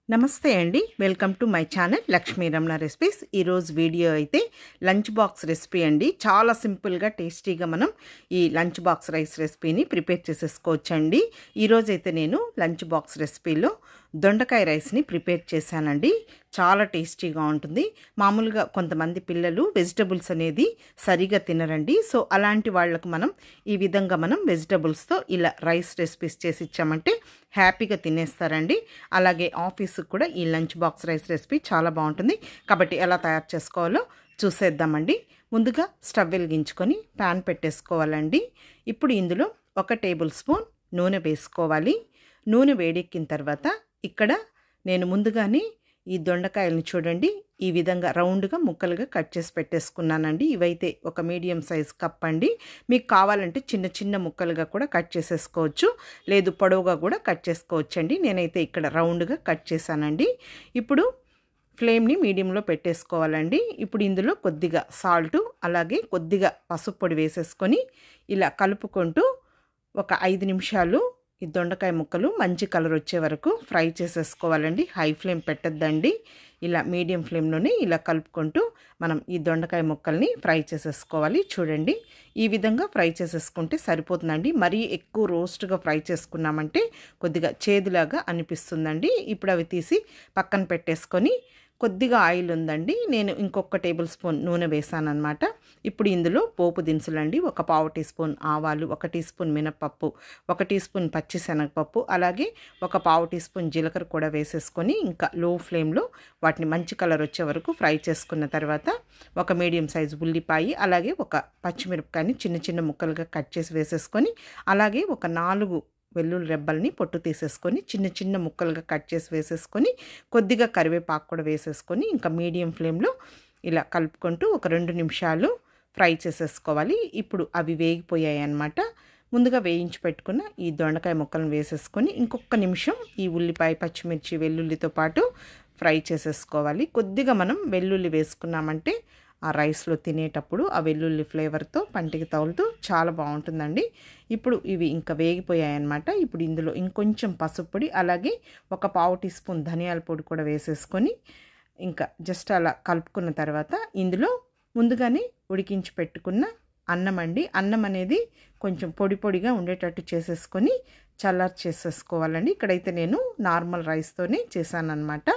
నమస్తే అండి, welcome to my channel Lakshmi Ramana recipes. ఈరోజు వీడియో అయితే లంచ్ బాక్స్ రెసిపీ అండి. చాలా సింపుల్గా టేస్టీగా మనం ఈ లంచ్ బాక్స్ రైస్ రెసిపీని ప్రిపేర్ చేసేసుకోవచ్చండి. ఈరోజైతే నేను లంచ్ బాక్స్ రెసిపీలో దొండకాయ రైస్ని ప్రిపేర్ చేశానండి. చాలా టేస్టీగా ఉంటుంది. మామూలుగా కొంతమంది పిల్లలు వెజిటబుల్స్ అనేది సరిగా తినరండి. సో అలాంటి వాళ్ళకు మనం ఈ విధంగా మనం వెజిటబుల్స్తో ఇలా రైస్ రెసిపీస్ చేసి ఇచ్చామంటే హ్యాపీగా తినేస్తారండి. అలాగే ఆఫీస్కి కూడా ఈ లంచ్ బాక్స్ రైస్ రెసిపీ చాలా బాగుంటుంది. కాబట్టి ఎలా తయారు చేసుకోవాలో చూసేద్దామండి. ముందుగా స్టవ్ వెలిగించుకొని ప్యాన్ పెట్టేసుకోవాలండి. ఇప్పుడు ఇందులో 1 టేబుల్ స్పూన్ నూనె వేసుకోవాలి. నూనె వేడెక్కిన తర్వాత ఇక్కడ నేను ముందుగానే ఈ దొండకాయలను చూడండి ఈ విధంగా రౌండ్గా ముక్కలుగా కట్ చేసి పెట్టేసుకున్నానండి. ఇవైతే ఒక మీడియం సైజ్ కప్ అండి. మీకు కావాలంటే చిన్న చిన్న ముక్కలుగా కూడా కట్ చేసేసుకోవచ్చు, లేదు పొడవుగా కూడా కట్ చేసుకోవచ్చండి. నేనైతే ఇక్కడ రౌండ్గా కట్ చేశానండి. ఇప్పుడు ఫ్లేమ్ని మీడియంలో పెట్టేసుకోవాలండి. ఇప్పుడు ఇందులో కొద్దిగా సాల్టు అలాగే కొద్దిగా పసుపు పొడి వేసేసుకొని ఇలా కలుపుకుంటూ ఒక 5 నిమిషాలు ఈ దొండకాయ ముక్కలు మంచి కలర్ వచ్చే వరకు ఫ్రై చేసేసుకోవాలండి. హై ఫ్లేమ్ పెట్టద్దండి. ఇలా మీడియం ఫ్లేమ్లోనే ఇలా కలుపుకుంటూ మనం ఈ దొండకాయ ముక్కల్ని ఫ్రై చేసేసుకోవాలి. చూడండి ఈ విధంగా ఫ్రై చేసేసుకుంటే సరిపోతుందండి. మరీ ఎక్కువ రోస్ట్గా ఫ్రై చేసుకున్నామంటే కొద్దిగా చేదులాగా అనిపిస్తుందండి. ఇప్పుడు అవి తీసి పక్కన పెట్టేసుకొని కొద్దిగా ఆయిల్ ఉందండి, నేను ఇంకొక టేబుల్ స్పూన్ నూనె వేసాను అనమాట. ఇప్పుడు ఇందులో పోపు దినుసులండి, ఒక 1/2 టీ స్పూన్ ఆవాలు, 1 టీ స్పూన్ మినపప్పు, 1 టీ స్పూన్ పచ్చిశనగపప్పు, అలాగే ఒక 1/2 టీ స్పూన్ జీలకర్ర కూడా వేసేసుకొని ఇంకా లో ఫ్లేమ్లో వాటిని మంచి కలర్ వచ్చే వరకు ఫ్రై చేసుకున్న తర్వాత ఒక మీడియం సైజు ఉల్లిపాయ అలాగే ఒక పచ్చిమిరపకాయని చిన్న చిన్న ముక్కలుగా కట్ చేసి వేసేసుకొని అలాగే ఒక 4 వెల్లుల్లి రెబ్బల్ని పొట్టు తీసేసుకొని చిన్న చిన్న ముక్కలుగా కట్ చేసి వేసేసుకొని కొద్దిగా కరివేపాకు కూడా వేసేసుకొని ఇంకా మీడియం ఫ్లేమ్లో ఇలా కలుపుకుంటూ ఒక 2 నిమిషాలు ఫ్రై చేసేసుకోవాలి. ఇప్పుడు అవి వేగిపోయాయి అన్నమాట. ముందుగా వేయించి పెట్టుకున్న ఈ దొండకాయ ముక్కలను వేసేసుకొని ఇంకొక నిమిషం ఈ ఉల్లిపాయ పచ్చిమిర్చి వెల్లుల్లితో పాటు ఫ్రై చేసేసుకోవాలి. కొద్దిగా మనం వెల్లుల్లి వేసుకున్నామంటే ఆ రైస్లో తినేటప్పుడు ఆ వెల్లుల్లి ఫ్లేవర్తో పంటికి తగులుతూ చాలా బాగుంటుందండి. ఇప్పుడు ఇవి ఇంకా వేగిపోయాయి అన్నమాట. ఇప్పుడు ఇందులో ఇంకొంచెం పసుపు పొడి అలాగే ఒక 1/2 టీ స్పూన్ ధనియాల పొడి కూడా వేసేసుకొని ఇంకా జస్ట్ అలా కలుపుకున్న తర్వాత ఇందులో ముందుగానే ఉడికించి పెట్టుకున్న అన్నం అండి. అన్నం అనేది కొంచెం పొడి పొడిగా ఉండేటట్టు చేసేసుకొని చల్లారి చేసేసుకోవాలండి. ఇక్కడైతే నేను నార్మల్ రైస్తోనే చేశానన్నమాట.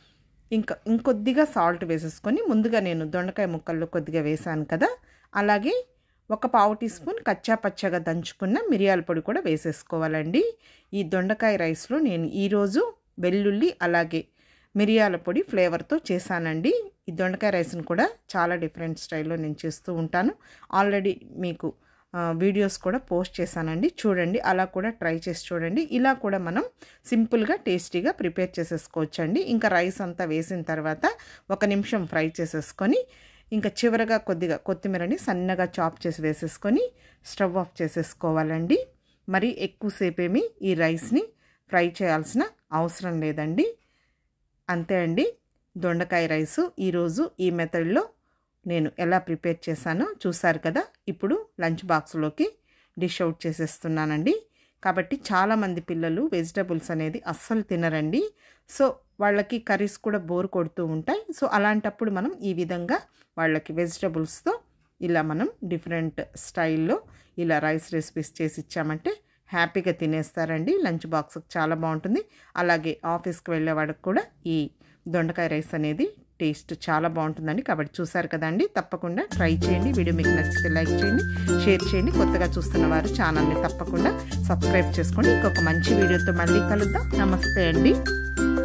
ఇంకొద్దిగా సాల్ట్ వేసేసుకొని ముందుగా నేను దొండకాయ ముక్కల్లో కొద్దిగా వేసాను కదా, అలాగే ఒక 1/2 టీ స్పూన్ కచ్చా పచ్చగా దంచుకున్న మిరియాల పొడి కూడా వేసేసుకోవాలండి. ఈ దొండకాయ రైస్లో నేను ఈరోజు వెల్లుల్లి అలాగే మిరియాల పొడి ఫ్లేవర్తో చేశానండి. ఈ దొండకాయ రైస్ని కూడా చాలా డిఫరెంట్ స్టైల్లో నేను చేస్తూ ఉంటాను. ఆల్రెడీ మీకు వీడియోస్ కూడా పోస్ట్ చేశానండి, చూడండి. అలా కూడా ట్రై చేసి చూడండి. ఇలా కూడా మనం సింపుల్గా టేస్టీగా ప్రిపేర్ చేసేసుకోవచ్చండి. ఇంకా రైస్ అంతా వేసిన తర్వాత 1 నిమిషం ఫ్రై చేసేసుకొని ఇంకా చివరగా కొద్దిగా కొత్తిమీరని సన్నగా చాప్ చేసి వేసేసుకొని స్టవ్ ఆఫ్ చేసేసుకోవాలండి. మరి ఎక్కువసేపేమి ఈ రైస్ని ఫ్రై చేయాల్సిన అవసరం లేదండి. అంతే అండి, దొండకాయ రైసు ఈరోజు ఈ మెథడ్లో నేను ఎలా ప్రిపేర్ చేశానో చూసారు కదా. ఇప్పుడు లంచ్ బాక్స్లోకి డిష్ అవుట్ చేసేస్తున్నానండి. కాబట్టి చాలామంది పిల్లలు వెజిటబుల్స్ అనేది అస్సలు తినరండి. సో వాళ్ళకి కర్రీస్ కూడా బోర్ కొడుతూ ఉంటాయి. సో అలాంటప్పుడు మనం ఈ విధంగా వాళ్ళకి వెజిటబుల్స్తో ఇలా మనం డిఫరెంట్ స్టైల్లో ఇలా రైస్ రెసిపీస్ చేసి ఇచ్చామంటే హ్యాపీగా తినేస్తారండి. లంచ్ బాక్స్కి చాలా బాగుంటుంది. అలాగే ఆఫీస్కి వెళ్ళే వాళ్ళకి కూడా ఈ దొండకాయ రైస్ అనేది టేస్ట్ చాలా బాగుంటుందండి. కాబట్టి చూసారు కదండి, తప్పకుండా ట్రై చేయండి. వీడియో మీకు నచ్చితే లైక్ చేయండి, షేర్ చేయండి. కొత్తగా చూస్తున్న వారు ఛానల్ని తప్పకుండా సబ్స్క్రైబ్ చేసుకోండి. ఇంకొక మంచి వీడియోతో మళ్ళీ కలుద్దాం. నమస్తే అండి.